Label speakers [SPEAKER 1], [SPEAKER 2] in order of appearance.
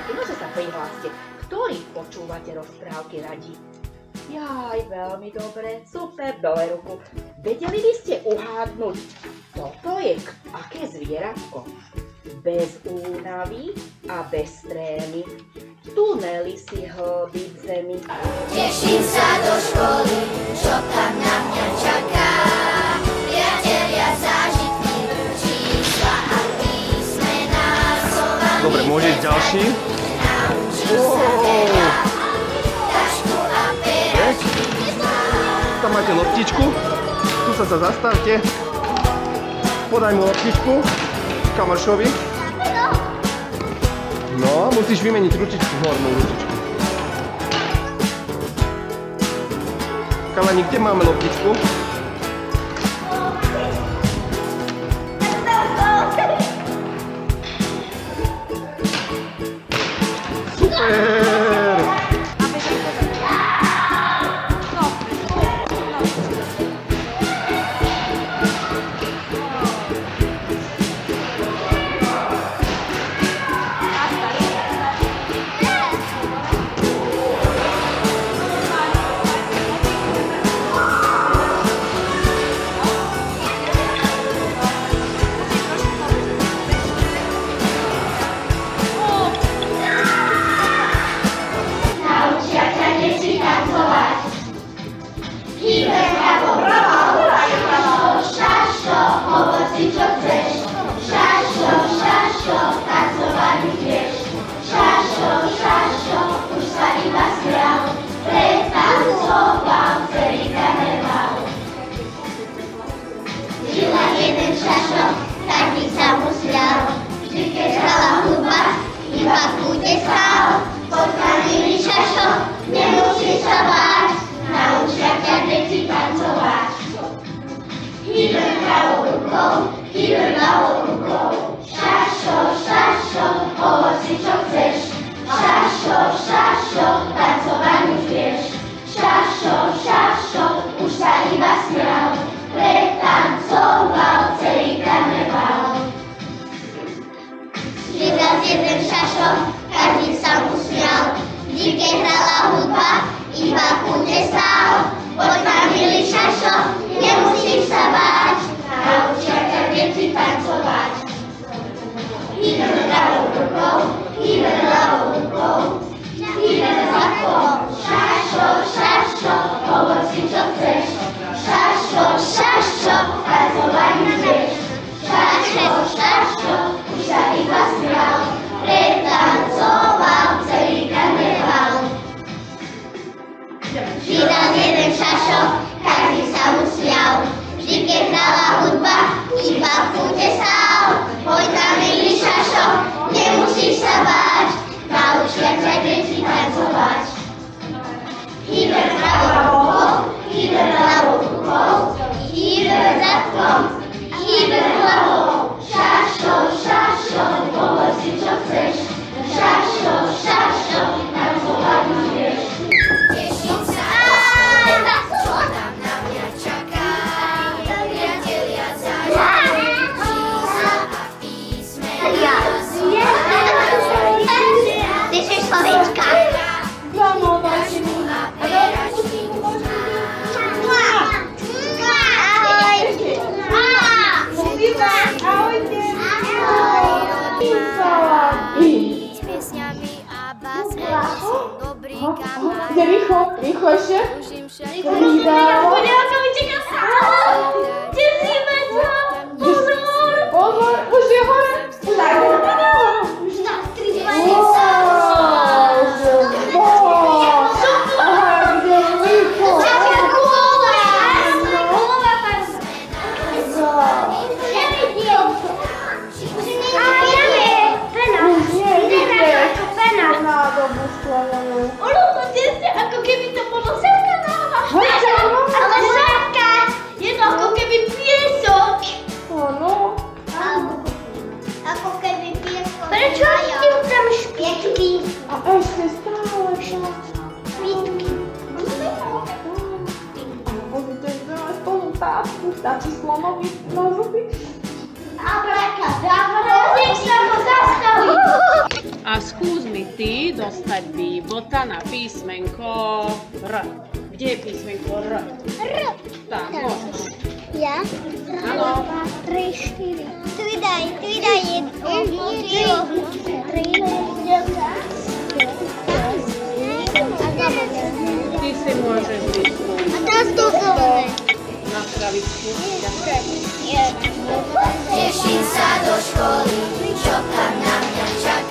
[SPEAKER 1] rozprávky, nože sa prihláste. Ktorí počúvate rozprávky radi? Jaj, veľmi dobre, super, dole ruku. Vedeli by ste uhádnuť, toto je aké zvieratko? Bez únavy a bez trémy, tunely si hlbí v zemi.
[SPEAKER 2] Teším sa do školy, čo tam na mňa čaká. Priatelia, zážitky, čísla a písmená.
[SPEAKER 3] Dobre, môže ísť ďalší.
[SPEAKER 2] Naučím sa veľa, tašku a peračky.
[SPEAKER 3] Tam máte loptičku, tu sa zastavte. Podaj mu loptičku kamaršovi. No, musíš vymeniť ručičku, hornú ručičku. Kalani, kde máme loptičku? Super!
[SPEAKER 4] Rýchlo ešte? Pozor, už je hore.
[SPEAKER 2] Ako keby to bolo zrka na ale zrka je to ako keby piesok.
[SPEAKER 4] Áno.
[SPEAKER 2] Ako keby piesok. Prečo ste tam špietky?
[SPEAKER 4] A ešte stále
[SPEAKER 2] špietky.
[SPEAKER 4] Pozrite, že máme spolu tápku, stačí slonovi na zuby.
[SPEAKER 2] Abrakadabra, nech sa ho zastaví.
[SPEAKER 1] A
[SPEAKER 5] A skús mi ty dostať bíbota na písmenko R. Kde je písmenko R?
[SPEAKER 2] R.
[SPEAKER 5] Tam, môžeš.
[SPEAKER 2] Ja?
[SPEAKER 5] Áno.
[SPEAKER 2] 3, 4. Tu daj jedno. 3.
[SPEAKER 5] Ty si môžeš vyskúšať.
[SPEAKER 2] A teraz to zelené.
[SPEAKER 5] Na kravičku. Ďakujem.
[SPEAKER 2] Teším sa do školy, čo tam na mňa čaká.